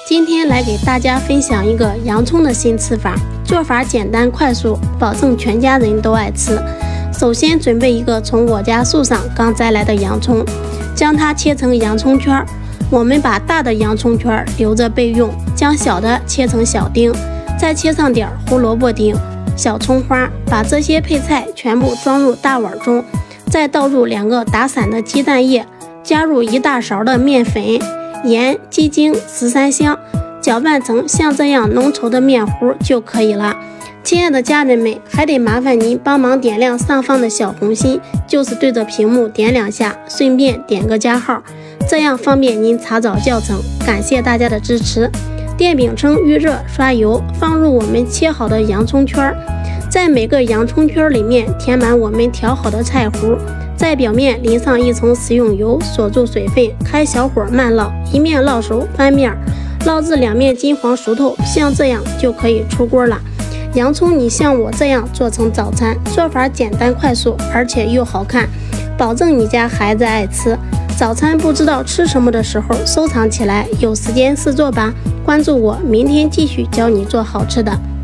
今天来给大家分享一个洋葱的新吃法，做法简单快速，保证全家人都爱吃。首先准备一个从我家树上刚摘来的洋葱，将它切成洋葱圈。我们把大的洋葱圈留着备用，将小的切成小丁，再切上点胡萝卜丁、小葱花。把这些配菜全部装入大碗中，再倒入2个打散的鸡蛋液，加入1大勺的面粉、盐、鸡精、十三香，搅拌成像这样浓稠的面糊就可以了。亲爱的家人们，还得麻烦您帮忙点亮上方的小红心，就是对着屏幕点2下，顺便点个加号，这样方便您查找教程。感谢大家的支持。电饼铛预热，刷油，放入我们切好的洋葱圈，在每个洋葱圈里面填满我们调好的菜糊，在表面淋上1层食用油，锁住水分，开小火慢烙，一面烙熟翻面，烙至2面金黄熟透，像这样就可以出锅了。洋葱你像我这样做成早餐，做法简单快速，而且又好看，保证你家孩子爱吃。早餐不知道吃什么的时候，收藏起来，有时间试做吧。关注我，明天继续教你做好吃的。